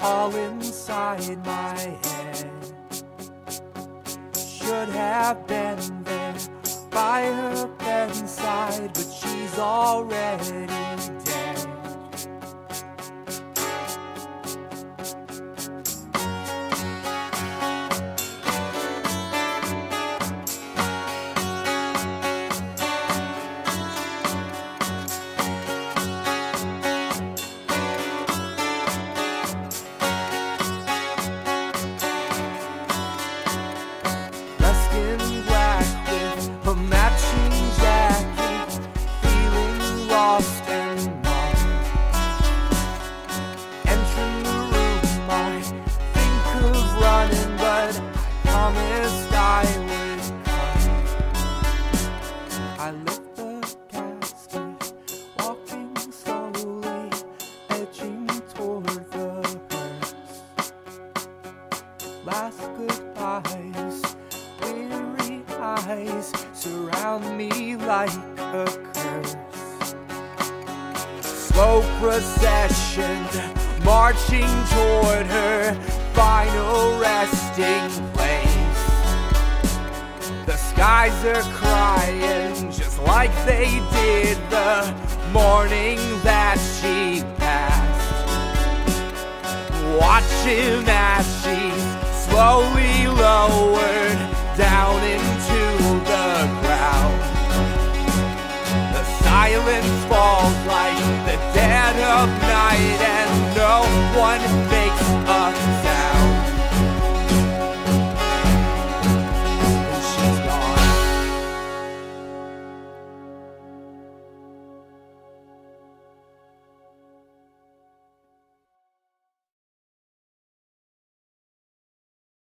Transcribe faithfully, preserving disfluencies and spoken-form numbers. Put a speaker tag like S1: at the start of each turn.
S1: all inside my head. Should have been there by her bedside, but she's already dead. I lift the casket, walking slowly, edging toward the hearse. Last goodbyes, weary eyes surround me like a curse. Slow procession, marching toward her final resting place. The skies are crying just like they did the morning that she passed. Watch him as she's slowly lowered down in